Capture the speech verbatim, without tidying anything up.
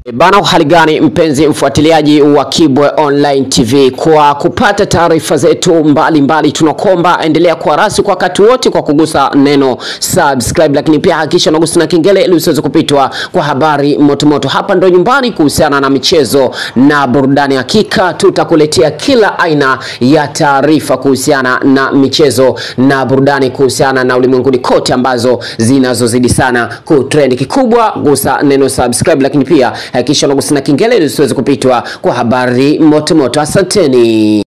Bana, hali gani mpenzi mfuatiliaji wa Kibwe Online T V, kwa kupata taarifa zetu mbalimbali tunakomba endelea kuwa rasi kwa wakati wote kwa kugusa neno subscribe, lakini pia hakikisha unagusa na kengele ili usiweze kupitwa kwa habari motomoto. Hapa ndo nyumbani kuhusiana na michezo na burudani, hakika tutakuletea kila aina ya taarifa kuhusiana na michezo na burudani, kuhusiana na ulimwenguni kote ambazo zinazozidi sana kutrend. Kikubwa gusa neno subscribe, lakini pia hakikisha unagusa na kengele ili usiweze kupitwa kwa habari moto moto. Asanteni.